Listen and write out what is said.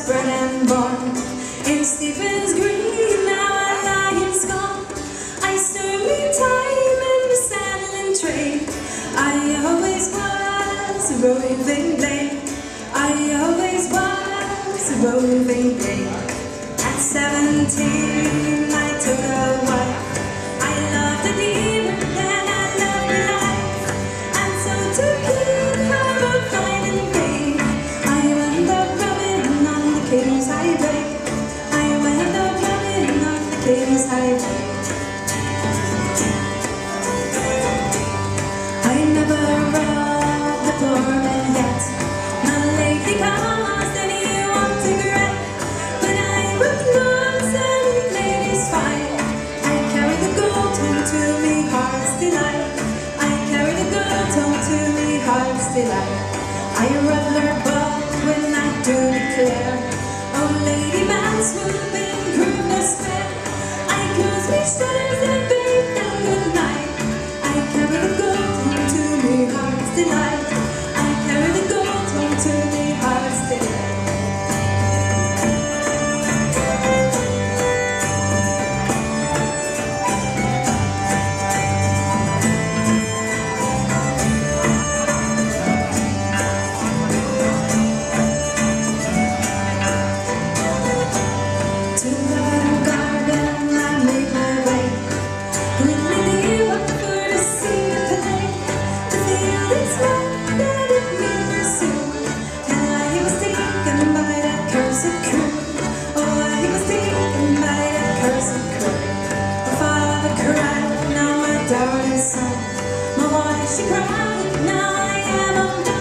bred and born in Stephen's Green. Now I lie in Scone. I serve me time in the saddling trade. I always was a roving blade. I always was a roving blade. At 17 I took a wife. I loved her deeper than I loved life. And so to keep her from finding pain, I went up rubbing on the King's Highway. I went up rubbing on the King's Highway. I never robbed the poor man yet, not lately caused anyone to regret. When I was lost and ladies fight, I carry the gold home to me heart's delight. I carry the gold home to me heart's delight. I rather bold when I do declare, oh lady man, swoop in goodness fair. I close me shutters and bid them good night. I carry the gold home to me heart's delight. I carry the gold home to me heart's delight. Darling son, my wife she cried, now I am undone.